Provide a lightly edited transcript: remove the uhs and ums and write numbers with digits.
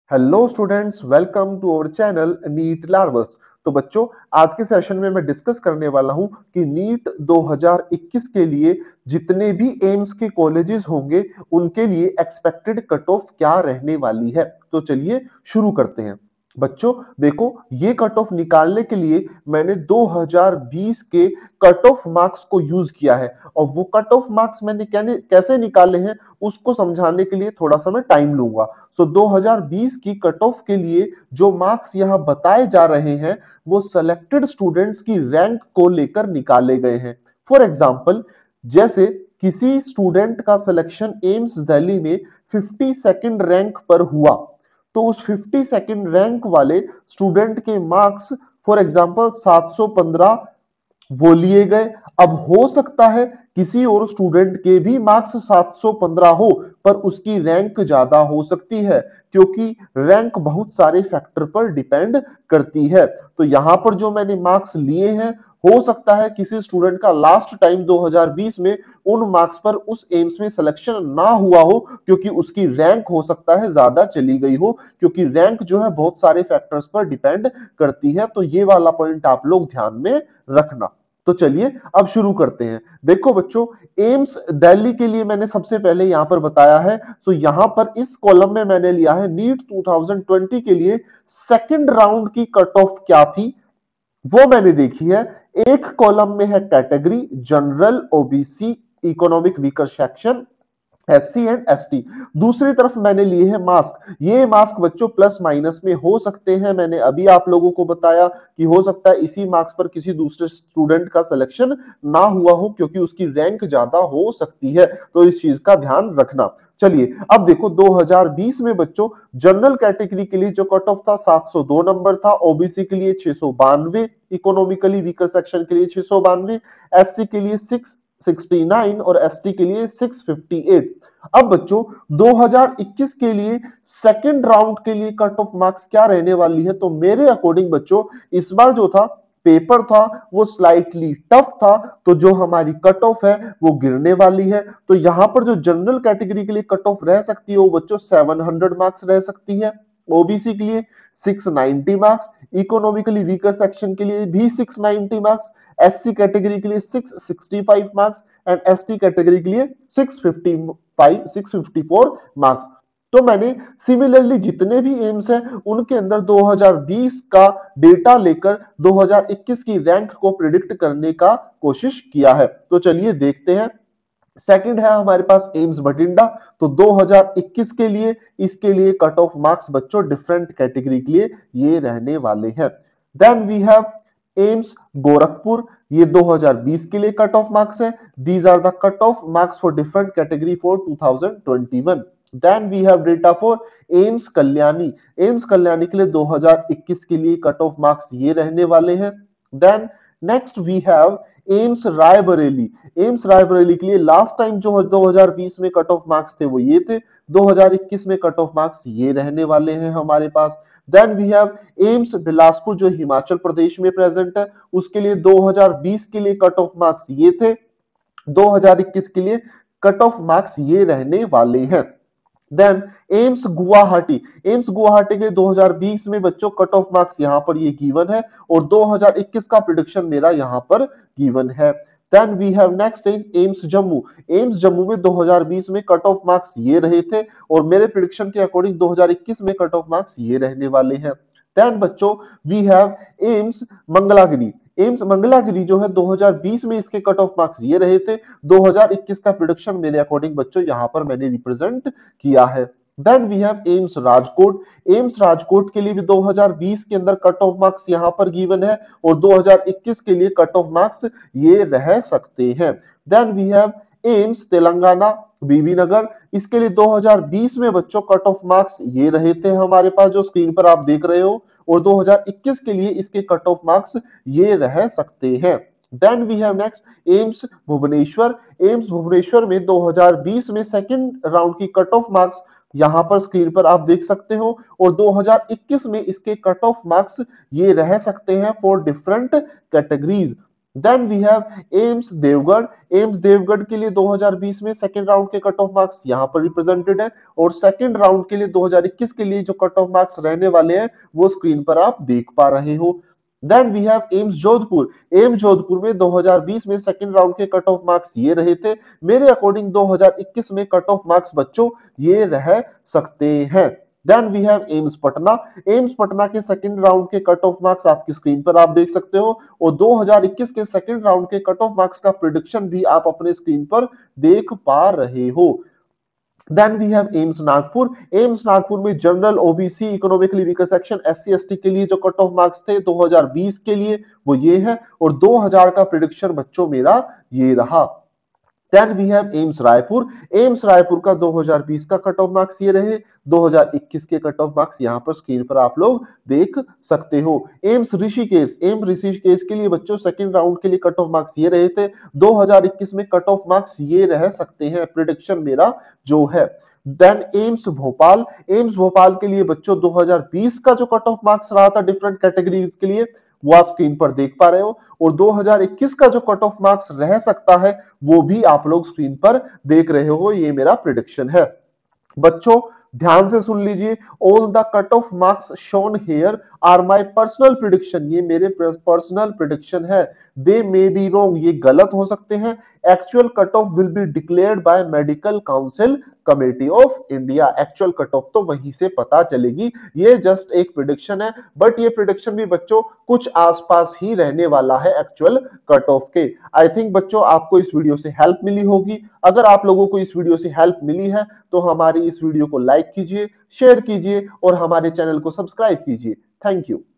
Hello students, welcome to our channel NEET larvals. तो बच्चों, आज के सेशन में मैं डिस्कस करने वाला हूं कि नीट 2021 के लिए जितने भी एम्स के कॉलेजेस होंगे उनके लिए एक्सपेक्टेड कट ऑफ क्या रहने वाली है। तो चलिए शुरू करते हैं। बच्चों देखो, ये कट ऑफ निकालने के लिए मैंने 2020 के कट ऑफ मार्क्स को यूज किया है और वो कट ऑफ मार्क्स मैंने कैसे निकाले हैं उसको समझाने के लिए थोड़ा सा मैं टाइम लूंगा। सो 2020 की कट ऑफ के लिए जो मार्क्स यहां बताए जा रहे हैं वो सिलेक्टेड स्टूडेंट्स की रैंक को लेकर निकाले गए हैं। फॉर एग्जांपल, जैसे किसी स्टूडेंट का सिलेक्शन एम्स दिल्ली में 52nd रैंक पर हुआ, तो उस 52nd रैंक वाले स्टूडेंट के मार्क्स फॉर एग्जांपल 715 वो लिए गए। अब हो सकता है किसी और स्टूडेंट के भी मार्क्स 715 हो पर उसकी रैंक ज्यादा हो सकती है, क्योंकि रैंक बहुत सारे फैक्टर पर डिपेंड करती है। तो यहां पर जो मैंने मार्क्स लिए हैं, हो सकता है किसी स्टूडेंट का लास्ट टाइम 2020 में उन मार्क्स पर उस एम्स में सिलेक्शन ना हुआ हो, क्योंकि उसकी रैंक हो सकता है ज्यादा चली गई हो, क्योंकि रैंक जो है बहुत सारे फैक्टर्स पर डिपेंड करती है। तो ये वाला पॉइंट आप लोग ध्यान में रखना। तो चलिए अब शुरू करते हैं। देखो बच्चों, एम्स दिल्ली के लिए मैंने सबसे पहले यहां पर बताया है। सो यहां पर इस कॉलम में मैंने लिया है नीट 2020 के लिए सेकंड राउंड की कट ऑफ क्या थी वो मैंने देखी है। एक कॉलम में है category general, OBC, economic weaker section, SC and ST. दूसरी तरफ मैंने लिए हैं मास्क। ये मास्क बच्चों प्लस माइनस में हो सकते हैं। मैंने अभी आप लोगों को बताया कि हो सकता है इसी मार्क्स पर किसी दूसरे स्टूडेंट का सिलेक्शन ना हुआ हो, क्योंकि उसकी रैंक ज्यादा हो सकती है। तो इस चीज का ध्यान रखना। चलिए अब देखो, 2020 में बच्चों जनरल कैटेगरी के लिए जो कट ऑफ था 702 नंबर था, ओबीसी के लिए 692, इकोनॉमिकली वीकर सेक्शन के लिए 692, एससी के लिए 669 और एसटी के लिए 658। अब बच्चों 2021 के लिए सेकंड राउंड के लिए कट ऑफ मार्क्स क्या रहने वाली है, तो मेरे अकॉर्डिंग बच्चों इस बार जो था पेपर था वो स्लाइटली टफ था, तो जो हमारी कट ऑफ है वो गिरने वाली है। तो यहां पर जो जनरल कैटेगरी के लिए कट ऑफ रह सकती है वो बच्चों 700 मार्क्स रह सकती है, ओबीसी के लिए 690 मार्क्स, इकोनॉमिकली वीकर सेक्शन के लिए भी 690 मार्क्स, एससी कैटेगरी के लिए 665 मार्क्स एंड एसटी कैटेगरी के लिए 654 मार्क्स। तो मैंने सिमिलरली जितने भी एम्स हैं उनके अंदर 2020 का डेटा लेकर 2021 की रैंक को प्रिडिक्ट करने का कोशिश किया है। तो चलिए देखते हैं। सेकंड है हमारे पास एम्स बठिंडा। तो 2021 के लिए इसके लिए कट ऑफ मार्क्स बच्चों डिफरेंट कैटेगरी के लिए ये रहने वाले हैं। Then we have AIIMS Gorakhpur. ये 2020 के लिए कट ऑफ मार्क्स है। These are the cut off marks for different category for 2021। Then we have data for AIIMS Kalyani. AIIMS Kalyani के लिए 2021 के लिए कट ऑफ मार्क्स ये रहने वाले हैं। Then next we have AIIMS Raebareli. AIIMS Raebareli के लिए लास्ट टाइम जो 2020 में कट ऑफ मार्क्स थे वो ये थे, 2021 में कट ऑफ मार्क्स ये रहने वाले हैं हमारे पास। Then we have AIIMS Bilaspur जो हिमाचल प्रदेश में प्रेजेंट है, उसके लिए 2020 के लिए कट ऑफ मार्क्स ये थे, 2021 के लिए कट ऑफ मार्क्स ये रहने वाले हैं। Then AIIMS Guwahati. AIIMS Guwahati के 2020 में बच्चों कट ऑफ मार्क्स यहां पर ये गिवन है और 2021 का प्रिडिक्शन मेरा यहां पर गिवन है। Then we have next AIIMS Jammu. AIIMS Jammu में 2020 में कट ऑफ मार्क्स ये रहे थे और मेरे प्रिडिक्शन के अकॉर्डिंग 2021 में कट ऑफ मार्क्स ये रहने वाले हैं। देन बच्चों we have AIIMS Mangalagiri. AIIMS Mangalagiri जो है 2020 में इसके कट ऑफ मार्क्स ये रहे थे, 2021 का प्रिडिक्शन मेरे अकॉर्डिंग बच्चों यहां पर मैंने रिप्रेजेंट किया है। Then we have AIIMS Rajkot. AIIMS Rajkot के लिए भी 2020 के अंदर कट ऑफ मार्क्स यहां पर गिवन है और 2021 के लिए कट ऑफ मार्क्स ये रह सकते हैं। Then we have AIIMS Telangana Bibi Nagar. इसके लिए 2020 में बच्चों कट ऑफ मार्क्स ये रहे थे हमारे पास जो स्क्रीन पर आप देख रहे हो, और 2021 के लिए इसके कट ऑफ मार्क्स ये रह सकते हैं। Then we have next AIIMS Bhubaneswar. AIIMS Bhubaneswar में 2020 में सेकंड राउंड की कट ऑफ मार्क्स यहां पर स्क्रीन पर आप देख सकते हो और 2021 में इसके कट ऑफ मार्क्स ये रह सकते हैं for different categories. Then we have AIIMS देवगढ़। एम्स देवगढ़ के लिए 2020 में सेकंड राउंड के कट ऑफ मार्क्स यहां पर रिप्रेजेंटेड है, और सेकंड राउंड के लिए 2021 के लिए जो कट ऑफ मार्क्स रहने वाले हैं वो स्क्रीन पर आप देख पा रहे हो। Then we have AIIMS Jodhpur. AIIMS Jodhpur में 2020 में सेकंड राउंड के कट ऑफ मार्क्स ये रहे थे। मेरे अकॉर्डिंग 2021 में कट ऑफ मार्क्स बच्चों ये रह सकते हैं। Then we have AIIMS Patna. AIIMS Patna के सेकंड राउंड के कट ऑफ मार्क्स आपकी स्क्रीन पर आप देख सकते हो, और 2021 के सेकंड राउंड के कट ऑफ मार्क्स का प्रिडिक्शन भी आप अपने स्क्रीन पर देख पा रहे हो। Then we have AIIMS Nagpur. AIIMS Nagpur में general, OBC, economically weaker section, SC ST के लिए जो कट ऑफ मार्क्स थे 2020 के लिए वो ये है, और 2000 का प्रिडिक्शन बच्चों मेरा ये रहा। Then we have AIIMS Raipur. AIIMS Raipur का 2020 का कट ऑफ मार्क्स ये रहे, 2021 के कट ऑफ मार्क्स यहां पर स्क्रीन पर आप लोग देख सकते हो। एम्स ऋषिकेश। एम्स ऋषिकेश के लिए बच्चों सेकंड राउंड के लिए कट ऑफ मार्क्स ये रहे थे, 2021 में कट ऑफ मार्क्स ये रह सकते हैं, प्रिडिक्शन मेरा जो है। Then AIIMS Bhopal. AIIMS Bhopal के लिए बच्चों 2020 का जो कट ऑफ मार्क्स रहा था डिफरेंट कैटेगरीज के लिए वो आप स्क्रीन पर देख पा रहे हो, और 2021 का जो कट ऑफ मार्क्स रह सकता है वो भी आप लोग स्क्रीन पर देख रहे हो, ये मेरा प्रिडिक्शन है। बच्चों ध्यान से सुन लीजिए, all the cut off marks shown here are my personal prediction. ये मेरे पर्सनल प्रिडिक्शन है, दे मे बी रॉन्ग, ये गलत हो सकते हैं। Actual cut off will be declared by medical council committee of India. Actual cut off तो वहीं से पता चलेगी, ये जस्ट एक प्रिडिक्शन है, बट ये प्रिडिक्शन भी बच्चों कुछ आसपास ही रहने वाला है एक्चुअल कट ऑफ के। आई थिंक बच्चों आपको इस वीडियो से हेल्प मिली होगी। अगर आप लोगों को इस वीडियो से हेल्प मिली है तो हमारी इस वीडियो को लाइक कीजिए, शेयर कीजिए और हमारे चैनल को सब्सक्राइब कीजिए। Thank you.